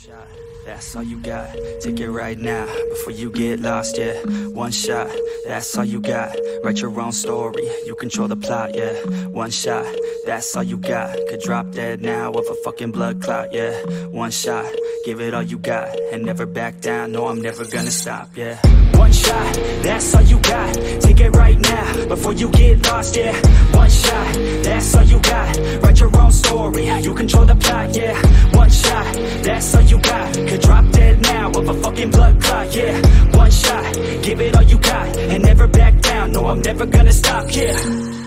shot, that's all you got. Take it right now, before you get lost, yeah. One shot, that's all you got. Write your own story, you control the plot, yeah. One shot, that's all you got. Could drop dead now of a fucking blood clot, yeah. One shot, give it all you got, and never back down, no, I'm never gonna stop, yeah. One shot, that's all you got. Take it right now, before you get lost, yeah. One shot, that's all you got. Write your own story, you control the plot, yeah. One shot, that's all you got. Could drop dead now of a fucking blood clot, yeah. One shot, give it all you got, and never back down, no, I'm never gonna stop, yeah.